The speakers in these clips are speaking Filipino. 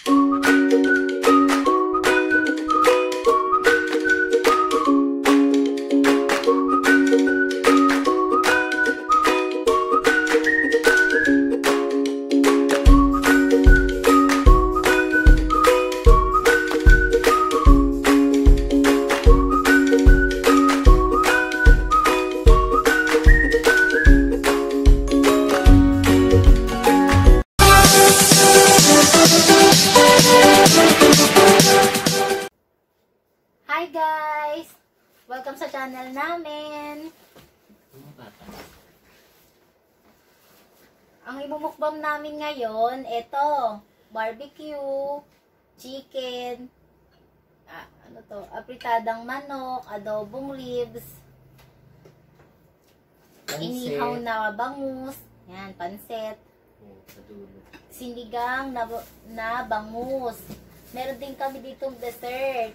Hi guys! Welcome sa channel namin. Ang imumukbang namin ngayon, ito, barbecue, chicken, apritadang manok, adobong ribs, inihaw na bangus, yan, pansit, sinigang na bangus. Meron din kami ditong dessert.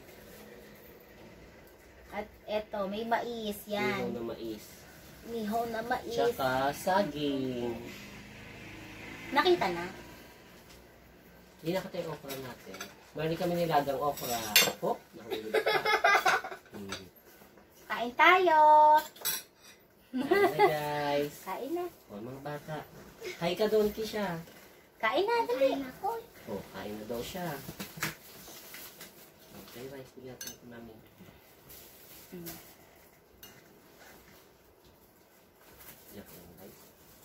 At eto, may mais, yan. Nihaw na mais. Nihaw na mais. Tsaka saging. Nakita na? Hindi nakita yung okra natin. Meron kami nilagang okra. Oh, nakahulog pa. Kain tayo! Kain na guys. Kain na. O, mga bata. Hi ka doon, Kisha. Kain na, dali. Kain ako. O, kain na daw siya. Okay, rice. Bigyan ko namin. Yan po yung rice.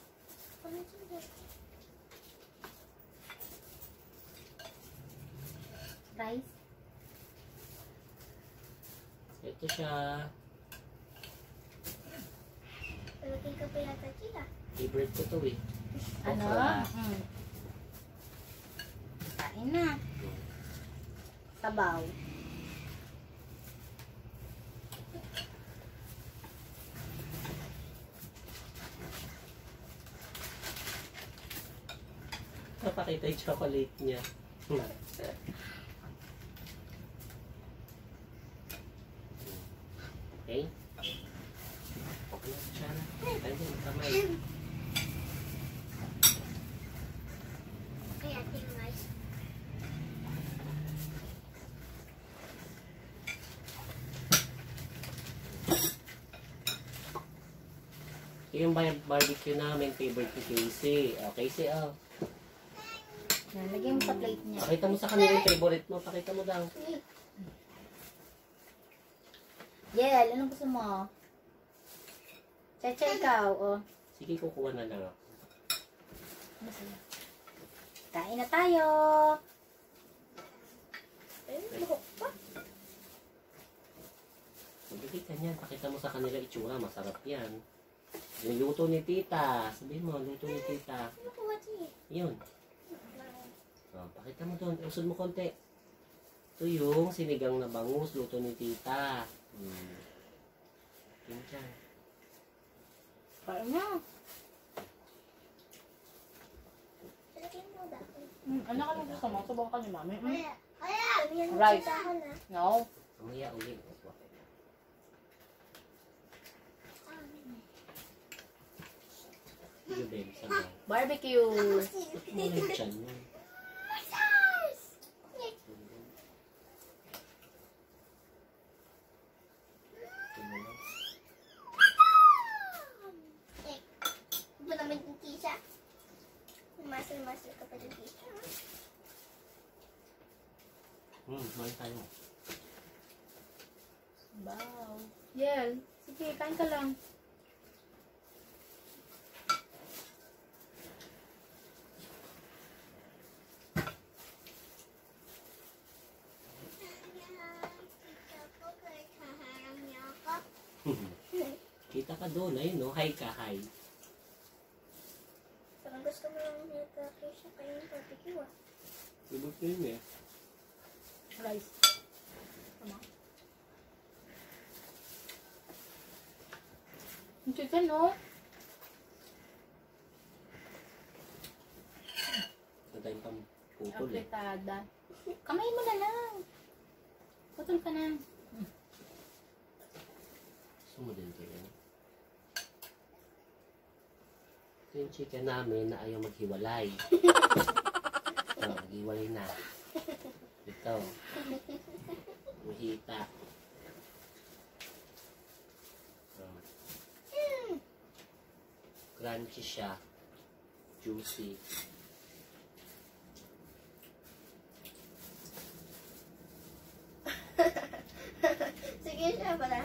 Rice. Ito siya. Palagay ka pa yata sila. Favorite ko to eh. Ano? Okra. Kain na. Sabaw. Napakita yung chocolate niya. Okay? Okay na siya na. Kaya din, kamay. Ay, ating rice. Yung barbecue namin, favorite ni Casey. O, Casey, oh. Yan, lagyan mo sa plate niya. Pakita mo sa kanila yung favorite mo. Pakita mo daw. Yel, anong gusto mo? Cheche, ikaw, oh. Sige, kukuha na lang ako. Kain na tayo! Ay, buhok pa. Magbigay ka niyan. Pakita mo sa kanila itsura. Masarap yan. Yung luto ni tita. Sabihin mo, luto ni tita. Nakuha siya. Yun. O, pakita mo doon. Usod mo konti. Ito yung sinigang na bangus. Luto ni tita. Yun dyan. Kain na. Palagay mo dati. Ano ka lang gusto mo? Subang ka ni mami. Kaya, yan ang Rice. sitahan na. No. Mamaya ulit. Yung babe, sabaw. Barbecue. Ba't mo na yung tiyan mo? Ito naman yung tisa. Masal-masal ka pa yung tisa. Maling tayo. Wow. Yel, sige, kain ka lang. Kita ka doon. Ayun, no? Hi ka, hi. Parang gusto mo lang nito siya kayo yung barbecue ah. Ibig ko yun eh. Rice. Tama. Ang chicken, no? Ito tayong pamputol eh. Apritada. Kamay mo na lang. Putol ka na. Gusto mo din ito yun. Ito yung chicken namin na ayaw maghiwalay. So, maghiwalay na. Ito. Mahita. Crunchy siya. Juicy. Sige siya pala.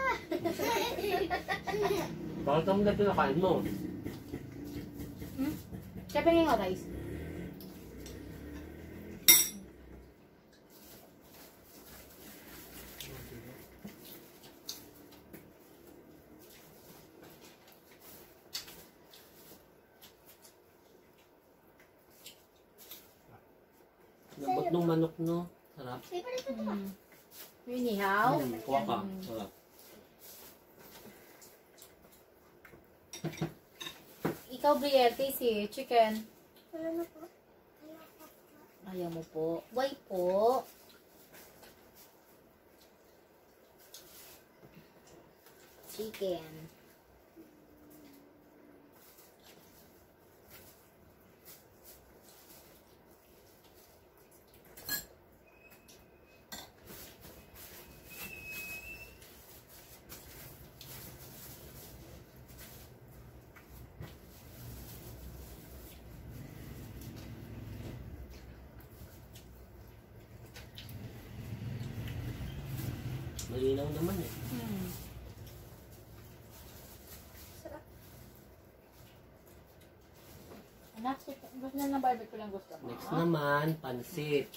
Bakit ang dati nakain mo? Siyempre nga guys. Lambot nung manok, no? Sarap. Sige pala ito ba? Yung inihaw. Kuha ka. Sarap. Ikaw, Brielle, Casey, chicken. Wala na po. Ayaw mo po. Why po? Chicken. Malinaw naman eh. Sarap. Anak, gusto na ng barbecue lang gusto mo. Next naman, pansit.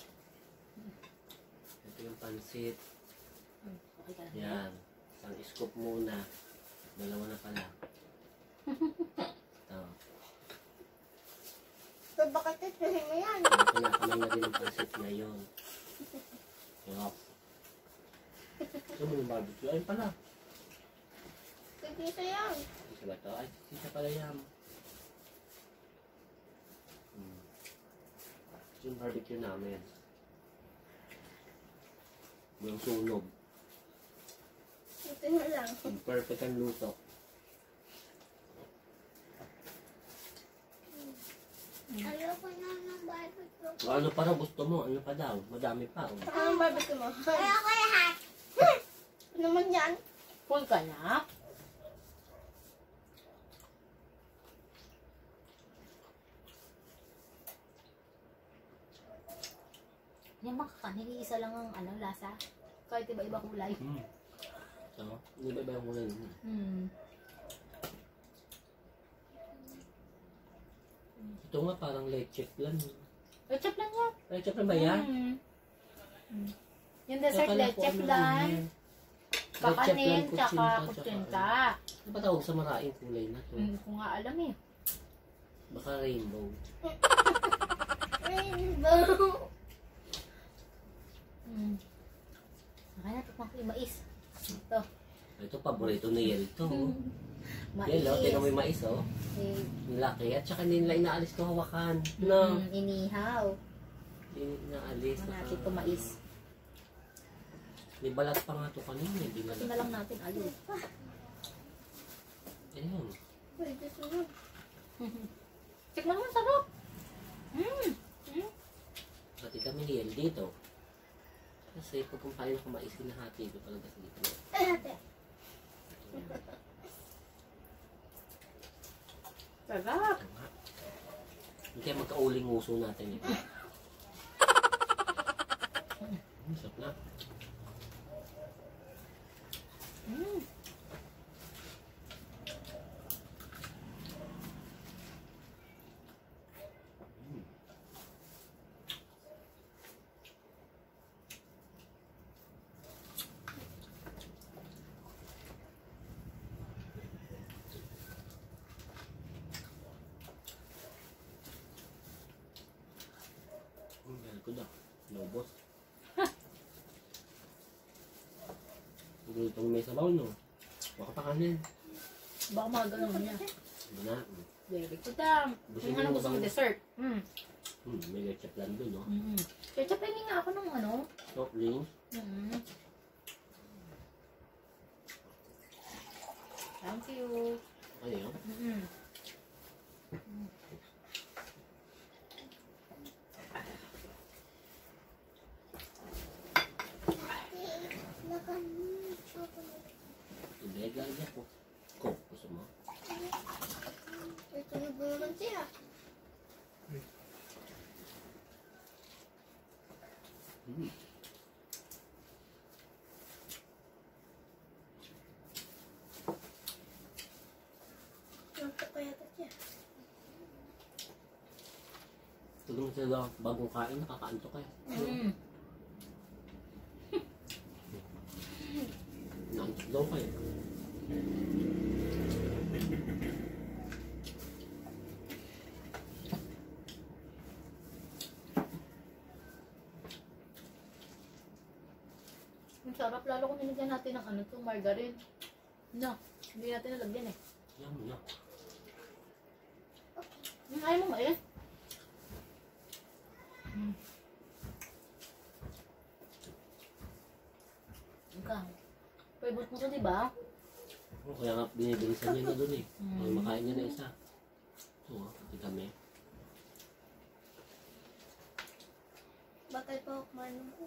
Ito yung pansit. Okay ka na. Yan. Isang scoop muna. Dalawa na pala. Ito. So, bakit titirahin mo yan? Kinakamay na din ang pansit ngayon. Yup. Ito mo yung barbecue. Ayun pala. Sige siya yan. Isa ba ito? Ay, isa pala yan. Ito yung barbecue namin. Yung sunog. Ito na lang. Perfect ang luto. Ayoko na ng barbecue. O ano pa raw gusto mo? Ano pa daw? Madami pa. Oh. Anong barbecue mo? Ayoko lahat. Ano naman yan? Full ka na? Yan makakanin, isa lang ang lasa. Kahit iba-iba kulay. So, hindi ba yung kulay? Ito nga parang leche flan. Leche plan yan. Leche flan ba yan? Yung dessert leche plan. Kakanin, tsaka kutsinta. Ano ba tawag sa maraming kulay na to? Hindi ko nga alam eh. Baka rainbow. Rainbow. Nakaya na, tukmak yung mais. Ito. Ito, paborito ni Yel to. Mais. Yel, oh, tingnan mo yung mais, oh. Eh, Ang laki. At saka hindi nila inaalis to hawakan. No. inihaw. Hindi inaalis. Natin ito mais. May balat pa nga to kanina. Hindi Ito balat. na lang natin alo. Ayun. Pwede sunod. Tikman mo, sarap. Pati kami ni Yel dito. Kasi pag kumpain ako mais, hinahati ko talaga sa dito. Ate. Sarap. Hindi kaya magkauling nguso natin ito. Sarap na. Meron ko daw. Lobos. Itong may sabaw, no? Baka pa kanin. Baka mga ganun niya. Ano na? Very good. Yung ano gusto mo dessert. May leche plan doon, no? Ketchup, hindi nga ako ng ano. Soft drinks. Thank you. Ayun. Nantok kaya ito siya. Tulong sila bagong kain, nakakaantok kayo. Naantok daw kayo. Ang sarap lalo kung nilagyan natin ng ano to, margarine. No, hindi natin nalagyan eh. Yan mo na. Ayaw mo ba eh? Ikaw. Favorite mo to, di ba? Oh, kaya nga binibilisan niya na doon eh. Kaya makain niya na isa. Oo, pati kami. Bakal pa ako kumain ko.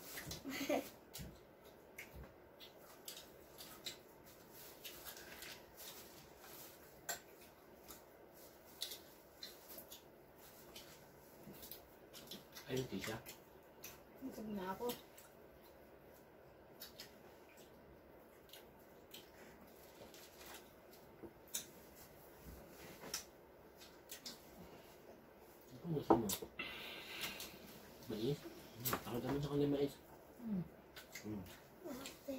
Ayun, Tisha. Sabi na ako. Ano gusto mo? Mais? Takot naman sa kanya mais. Ate.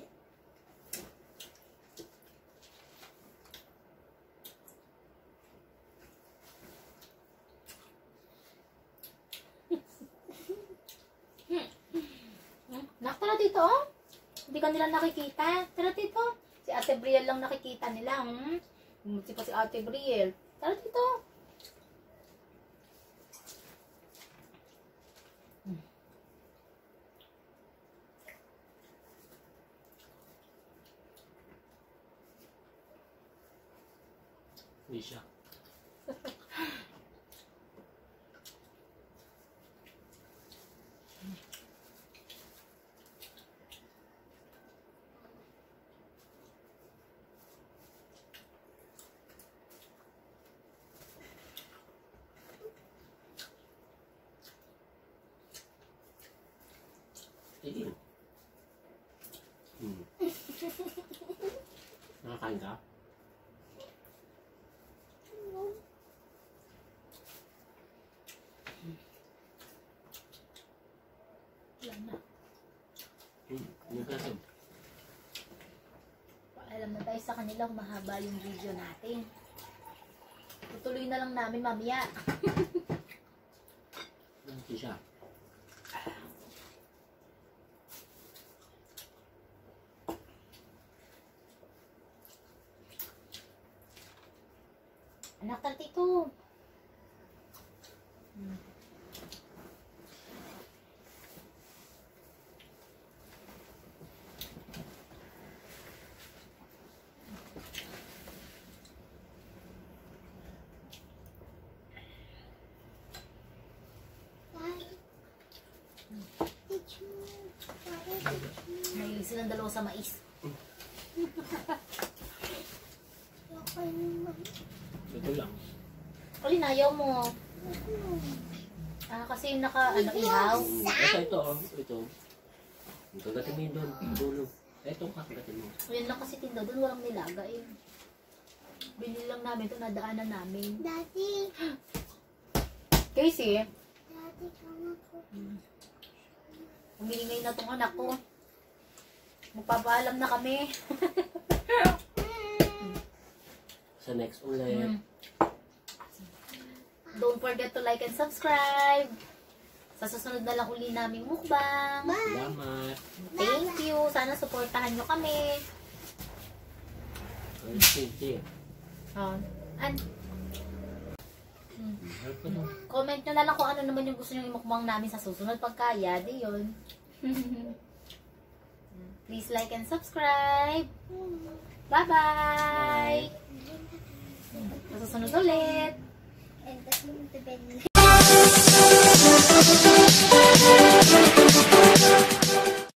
Nak, tara dito oh. Hindi ka nila nakikita. Tara dito. Si Ate Brielle lang nakikita nila. Hindi pa si Ate Brielle. Tara dito. Hindi siya. Tigil. Nakakain ka? Wala na. Yung kaso. Paalam na tayo sa kanila kung mahaba yung video natin. Tutuloy na lang namin mamaya. Hindi siya. Anak, tara dito. May silang dalawa sa mais. Ito lang. Alin, ayaw mo. Kasi naka, ihaw. Ito. Ang kagatin mo yun doon. Dulo. Ito ang kakagatin mo. Yan lang kasi tindaw doon, walang nilaga eh. Binili lang namin ito, nadaanan namin. Daddy. Casey, Daddy, kama ko. umingay na tong anak ko. Magpapaalam na kami. Sa next ulit. Don't forget to like and subscribe. Sa susunod na lang uli naming mukbang. Salamat. Thank you. Sana supportahan nyo kami. Sige. Help ko doon. Comment nyo na lang kung ano naman yung gusto nyo imukbang namin sa susunod. Pagkaya, di yun. Please like and subscribe. Bye-bye. Sa susunod ulit. And that's the bed.